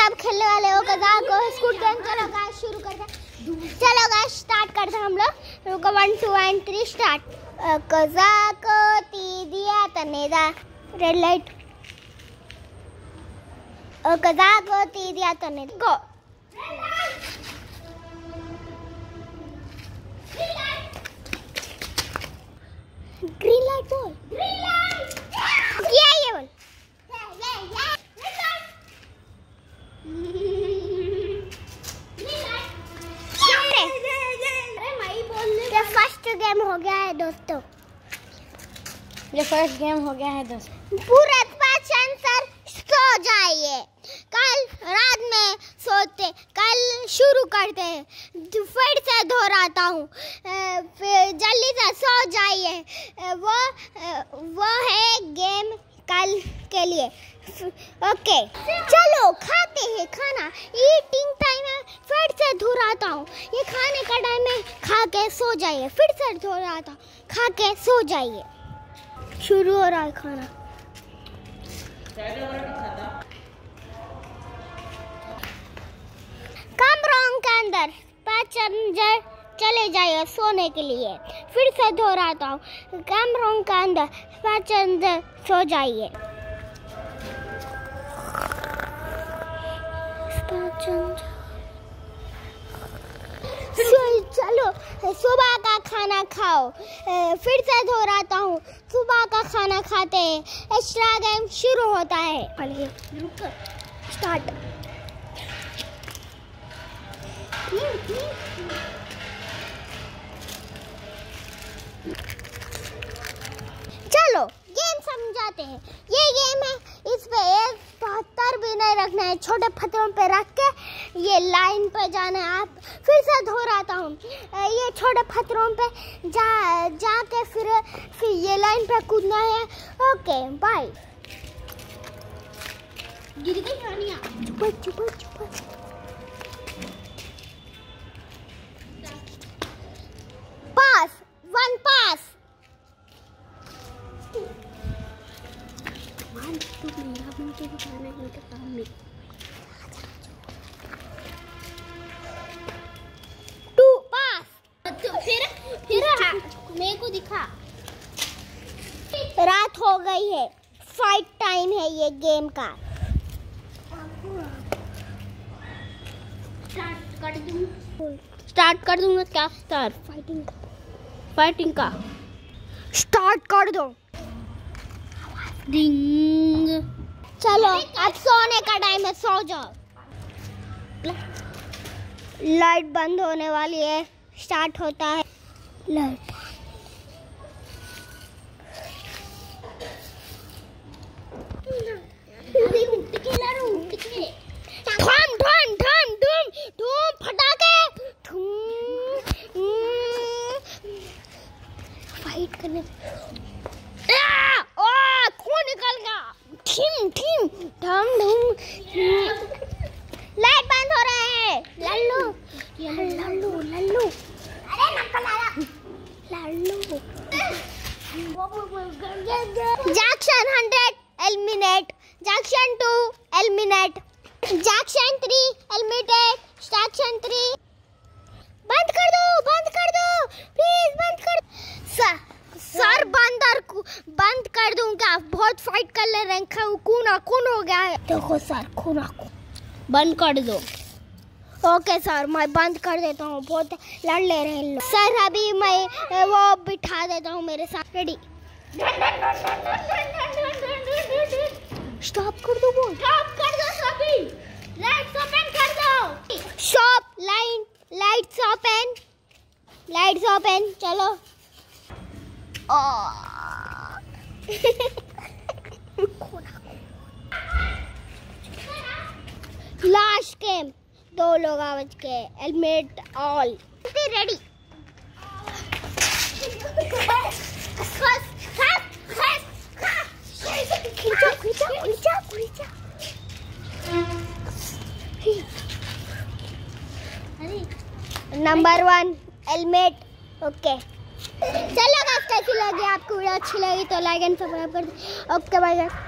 अब खेलने वाले हो कज़ाक को स्कूट गेम। चलो गाइस शुरू करते हैं। चलो गाइस स्टार्ट करते हैं हम लोग। रुको 1 2 1 3 स्टार्ट। कज़ाक को ती दिया तने दा रेड लाइट। कज़ाक को ती दिया तने गो। ग्रीन लाइट बोल। ग्रीन लाइट ये बोल। ये फर्स्ट गेम हो गया है दोस्तों। ये फर्स्ट गेम हो गया है दोस्तों। पूरा 5 आंसर सो जाइए। कल रात में सोते, कल शुरू करते हैं। फिर से दोहराता हूँ, फिर जल्दी से सो जाइए। वो है गेम कल के लिए। ओके चलो खाते हैं खाना। ईटिंग टाइम है। फिर से दोहराता हूँ, ये खाने का टाइम है। खा के सो जाइए। फिर से दोहराता हूँ, खा के सो जाइए। शुरू हो रहा है खाना। कमरों के अंदर 5 अंदर चले जाइए सोने के लिए। फिर से दोहराता हूँ, कमरों के अंदर 5 अंदर सो जाइए। चलो सुबह का खाना खाओ। फिर से दोहराता हूँ, सुबह का खाना खाते हैं। एक्स्ट्रा गेम शुरू होता है। स्टार्ट। चलो गेम समझाते हैं। ये गेम है, इस पे 1 भी नहीं रखना है। छोटे पत्थरों पे रख के ये लाइन पे जाना है। आप फिर से दोहराता हूँ, ये छोटे पत्थरों पे जाके फिर ये लाइन पे कूदना है। Okay bye. गिर गई रानिया। चुप। पास 1 पास। फिर मेरे को दिखा। रात हो गई है, फाइट टाइम है ये गेम का। स्टार्ट कर दूंगा क्या? फाइटिंग का स्टार्ट कर दो। डिंग। चलो अब सोने का टाइम है, सो जाओ। लाइट बंद होने वाली है। स्टार्ट होता है लाइट। धूम फटाके। फाइट करने खून निकल गया। ठिम धम धूम। लाइट बंद हो रहा है। लल्लू। अरे लल्लू। Jackson 100 eliminate. Jackson 2 eliminate. Jackson 3 eliminate. Jackson 3 बंद कर दो प्लीज बंद कर। सर बंद कर दूंगा। बहुत फाइट कर ले रहे हैं। खून हो गया है। देखो सर खून बंद कर दो। ओके सर मैं बंद कर देता हूँ। बहुत लड़ ले रहे हैं लोग। सर अभी मैं वो बिठा देता हूँ मेरे साथ। रेडी। स्टॉप कर दो सभी। लाइट्स ओपन कर दो। Shop lights open. चलो। लास्ट गेम 2 लोग आ बच के। Eliminate all. Ready. Number 1 eliminate. Okay चलो गाइस कैसी लगी आपको वीडियो? अच्छी लगी तो लाइक एंड सब्सक्राइब कर दो। Okay bye.